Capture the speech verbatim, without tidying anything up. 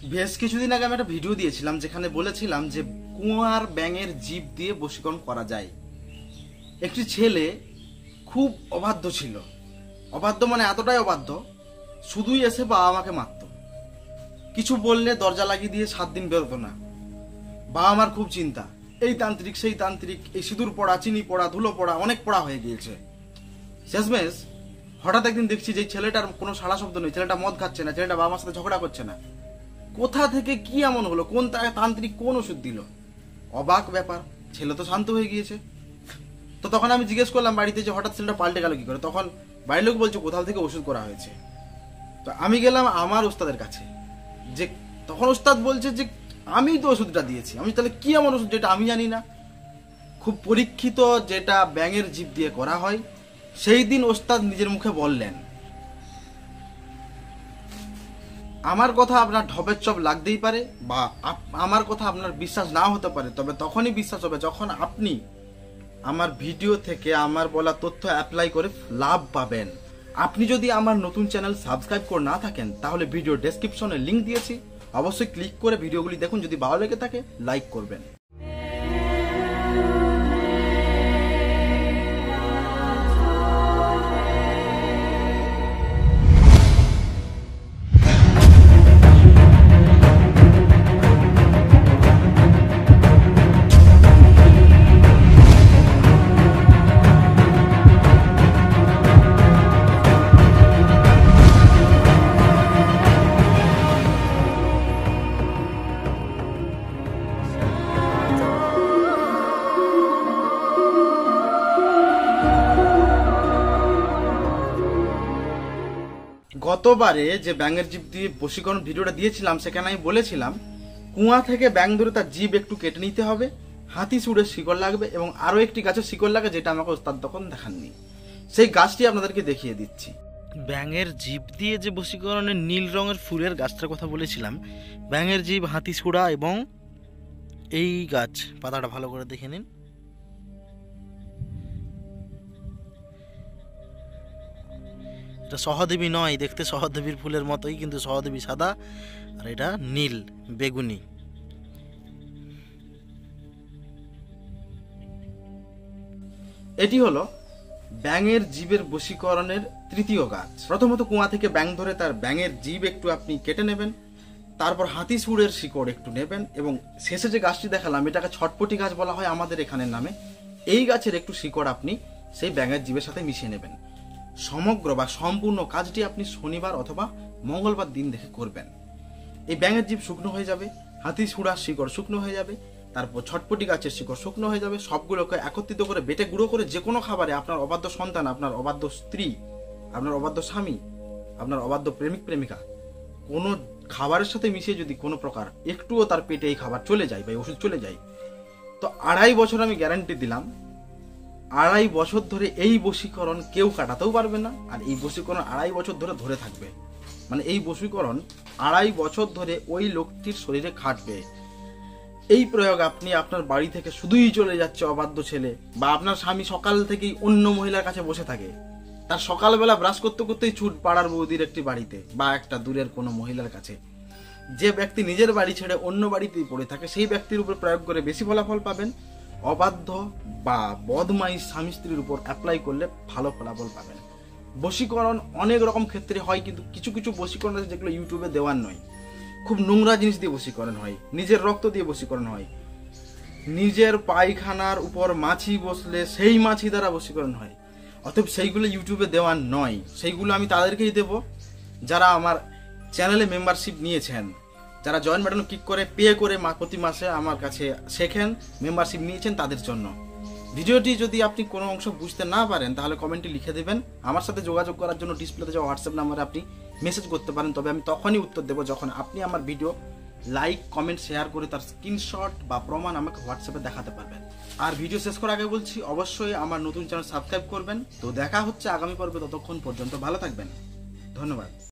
বেশ কিছুদিন আগে আমি একটা ভিডিও দিয়েছিলাম যেখানে বলেছিলাম যে কুয়ার ব্যাঙের জিভ দিয়ে বশীকরণ করা যায়। একটি ছেলে খুব অবাধ্য ছিল, অবাধ্য মানে এতটাই অবাধ্য, শুধুই এসে বাবা মাকে মারত। কিছু বললে দরজা লাগিয়ে দিয়ে সাত দিন বেরোতো না। বাবা মার খুব চিন্তা, এই তান্ত্রিক সেই তান্ত্রিক, এই সিঁদুর পড়া, চিনি পড়া, ধুলো পড়া, অনেক পড়া হয়ে গিয়েছে। শেষমেশ হঠাৎ একদিন দেখছি যে ছেলেটার কোনো সাড়া শব্দ নেই, ছেলেটা মদ খাচ্ছে না, ছেলেটা বাবা মার সাথে ঝগড়া করছে না। কোথা থেকে কি এমন হলো, কোন তান্ত্রিক কোন ওষুধ দিল? অবাক ব্যাপার, ছেলে তো শান্ত হয়ে গিয়েছে। তো তখন আমি জিজ্ঞেস করলাম বাড়িতে যে হঠাৎ ছেলেটা পাল্টে গেল কি করে। তখন বাড়ির লোক বলছে কোথাও থেকে ওষুধ করা হয়েছে। তো আমি গেলাম আমার ওস্তাদের কাছে, যে তখন ওস্তাদ বলছে যে আমি তো ওষুধটা দিয়েছি, আমি তাহলে কি এমন ওষুধ যেটা আমি জানি না। খুব পরীক্ষিত যেটা ব্যাঙের জিভ দিয়ে করা হয়, সেই দিন ওস্তাদ নিজের মুখে বললেন। আমার কথা আপনার ঢপের চপ লাগতেই পারে বা আমার কথা আপনার বিশ্বাস নাও হতে পারে, তবে তখনই বিশ্বাস হবে যখন আপনি আমার ভিডিও থেকে আমার বলা তথ্য অ্যাপ্লাই করে লাভ পাবেন। আপনি যদি আমার নতুন চ্যানেল সাবস্ক্রাইব করে না থাকেন তাহলে ভিডিও ডেসক্রিপশনে লিংক দিয়েছি, অবশ্যই ক্লিক করে ভিডিওগুলি দেখুন। যদি ভালো লেগে থাকে লাইক করবেন। গতবারে যে ব্যাঙের জিভ দিয়ে বশীকরণ ভিডিওটা দিয়েছিলাম সেখানে আমি বলেছিলাম কুয়া থেকে ব্যাঙ ধরে তার জিভ একটু কেটে নিতে হবে, হাতি সুরের শিকড় লাগবে এবং আরো একটি গাছের শিকড় লাগে যেটা আমাকে ওস্তাদ তখন দেখাননি। সেই গাছটি আপনাদেরকে দেখিয়ে দিচ্ছি। ব্যাঙের জিভ দিয়ে যে বশীকরণের নীল রঙের ফুলের গাছটার কথা বলেছিলাম, ব্যাঙের জিভ, হাতি সুরা এবং এই গাছ, পাতাটা ভালো করে দেখে নিন। এটা সহদেবী নয়, দেখতে সহদেবীর ফুলের মতোই, কিন্তু সহদেবী সাদা আর এটা নীল বেগুনি। এটি হলো ব্যাঙের জিভের বশীকরণের তৃতীয় গাছ। প্রথমত কুয়া থেকে ব্যাঙ ধরে তার ব্যাঙের জিভ একটু আপনি কেটে নেবেন, তারপর হাতি সুরের শিকড় একটু নেবেন এবং শেষে যে গাছটি দেখালাম এটাকে ছটপটি গাছ বলা হয় আমাদের এখানের নামে। এই গাছের একটু শিকড় আপনি সেই ব্যাঙের জিভের সাথে মিশিয়ে নেবেন। সমগ্র বা সম্পূর্ণ কাজটি আপনি শনিবার অথবা মঙ্গলবার দিন দেখে করবেন। এই ব্যাঙের জিভ শুকনো হয়ে যাবে, হাতি সুরার শিকড় শুকনো হয়ে যাবে, তারপর ছটপটি গাছের শিকড় শুকনো হয়ে যাবে। সবগুলোকে একত্রিত করে বেটে গুঁড়ো করে যে কোনো খাবারে আপনার অবাধ্য সন্তান, আপনার অবাধ্য স্ত্রী, আপনার অবাধ্য স্বামী, আপনার অবাধ্য প্রেমিক প্রেমিকা কোনো খাবারের সাথে মিশিয়ে যদি কোনো প্রকার একটুও তার পেটে এই খাবার চলে যায় বা ওষুধ চলে যায়, তো আড়াই বছর আমি গ্যারান্টি দিলাম, আড়াই বছর ধরে এই বশীকরণ কেউ কাটাতেও পারবে না। আর এই বশীকরণ আড়াই বছর ধরে ধরে থাকবে, মানে এই বশীকরণ আড়াই বছর ধরে ওই লোকটির শরীরে খাটবে। এই প্রয়োগ আপনি আপনার বাড়ি থেকে শুধুই চলে যাচ্ছে অবাধ্য ছেলে, বা আপনার স্বামী সকাল থেকেই অন্য মহিলার কাছে বসে থাকে, তার সকালবেলা ব্রাশ করতে করতেই ছুট পাড়ার বৌদির একটি বাড়িতে বা একটা দূরের কোনো মহিলার কাছে। যে ব্যক্তি নিজের বাড়ি ছেড়ে অন্য বাড়িতেই পড়ে থাকে সেই ব্যক্তির উপর প্রয়োগ করে বেশি ফলাফল পাবেন। অবাধ্য বা বদমাইশ স্বামী স্ত্রীর উপর অ্যাপ্লাই করলে ভালো ফলাফল পাবেন। বশীকরণ অনেক রকম ক্ষেত্রে হয়, কিন্তু কিছু কিছু বশীকরণ আছে যেগুলো ইউটিউবে দেওয়ার নয়। খুব নোংরা জিনিস দিয়ে বশীকরণ হয়, নিজের রক্ত দিয়ে বশীকরণ হয়, নিজের পায়খানার উপর মাছি বসলে সেই মাছি দ্বারা বশীকরণ হয়। অতএব সেইগুলো ইউটিউবে দেওয়ার নয়, সেইগুলো আমি তাদেরকেই দেব যারা আমার চ্যানেলে মেম্বারশিপ নিয়েছেন, যারা জয়েন বাটনে ক্লিক করে পে করে প্রতি মাসে আমার কাছে শেখেন, মেম্বারশিপ নিয়েছেন তাদের জন্য। ভিডিওটি যদি আপনি কোনো অংশ বুঝতে না পারেন তাহলে কমেন্টে লিখে দেবেন। আমার সাথে যোগাযোগ করার জন্য ডিসপ্লেতে যাওয়া হোয়াটসঅ্যাপ নাম্বারে আপনি মেসেজ করতে পারেন, তবে আমি তখনই উত্তর দেবো যখন আপনি আমার ভিডিও লাইক, কমেন্ট, শেয়ার করে তার স্ক্রিনশট বা প্রমাণ আমাকে হোয়াটসঅ্যাপে দেখাতে পারবেন। আর ভিডিও শেষ করার আগে বলছি অবশ্যই আমার নতুন চ্যানেল সাবস্ক্রাইব করবেন। তো দেখা হচ্ছে আগামী পর্বে, ততক্ষণ পর্যন্ত ভালো থাকবেন, ধন্যবাদ।